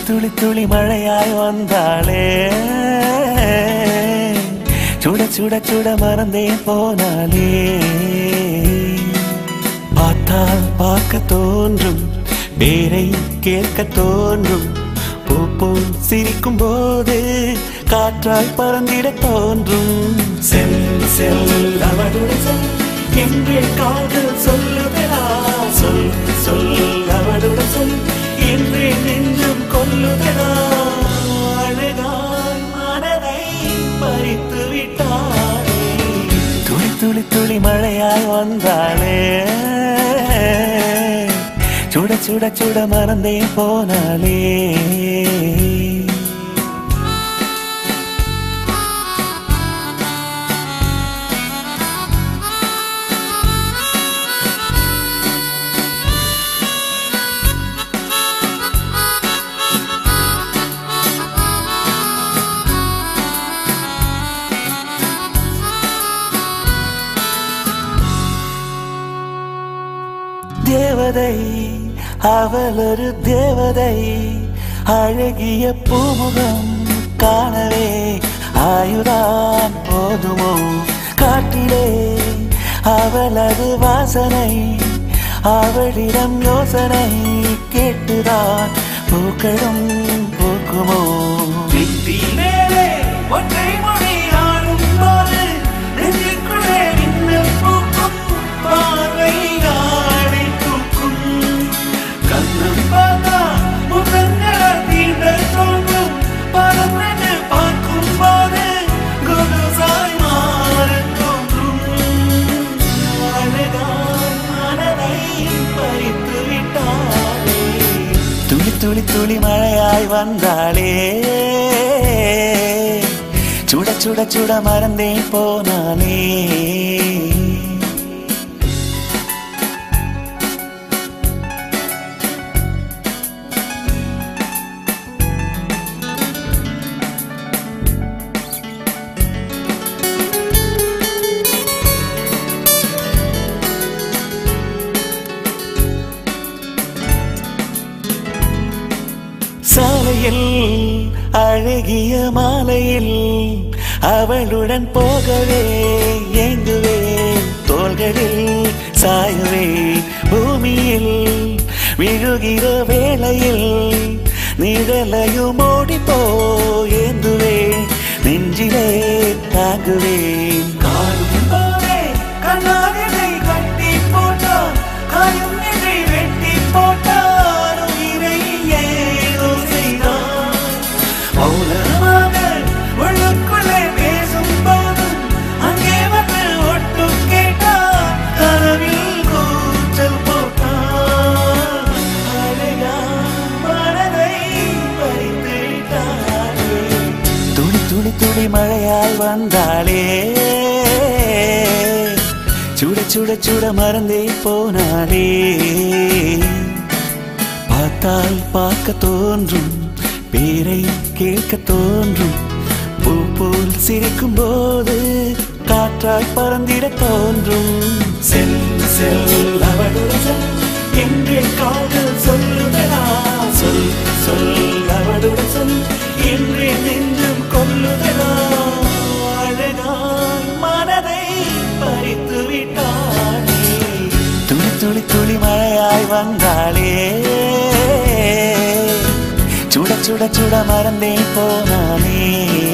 துளி துளி மழையாய் வந்தாளே சுட சுட சுட மறந்தே போனாலே பார்த்தால் பார்க்க தோன்றும் பேரை கேட்க தோன்றும் பூ போல் சிரிக்கும் போது காற்றாய் பறந்திட தோன்றும் செல் செல் அவளுடன் சொல் எங்கே காதல் சொல்லுதா சொல் சொல் அவளுடன் சொல் என்றே நெஞ்சம் கொல்லுதா அழகாய் மனதை பறித்து விட்டாளே துளி துளி துளி மழையாய் வந்தாளே சுட சுட சுட மறந்தே போனாலே தேவதை அவள் ஒரு தேவதை அழகிய பூமுகம் காணவே ஆயுதான் போதுமோ காட்டிலே அவளது வாசனை அவளிடம் யோசனை கேட்டுதான் பூக்களும் பூக்குமோ ஒற்றை மொழி ஆடும் போது நெஞ்சுக்குள்ளே மின்னல் பூக்கும் பார்வை துளி துளி மழையாய் வந்தாளே சுட சுட சுட மறந்தே போனாலே சாலையில் அழகிய மாலையில் அவளுடன் போகவே ஏங்குவே தோள்களில் சாயவே பூமியில் விழுகிற வேளையில் நிழலையும் ஓடி போயேந்துவே நெஞ்சிலே தாங்குவேன் காணும் போவே கண்ணாடியை கட்டி போட்டான் காயும் நெஞ்சை வெட்டி போட்டான் துளி மழையாய் வந்தாளே சுட சுட சுட மறந்தே போனாலே பார்த்தால் பார்க்க தோன்றும் பேரை கேட்க தோன்றும் பூ போல் சிரிக்கும் போது காற்றாய் பறந்திட தோன்றும் செல் செல் அவளுடன் சொல் எங்கே காதல் சொல்லுதா சொல் சொல் அவளுடன் சொல் என்றே நெஞ்சம் கொல்லுதா அழகாய் மனதை பறித்து விட்டாளே துளி துளி துளி மழையாய் வந்தாளே சுட சுட சுட மறந்தே போனாலே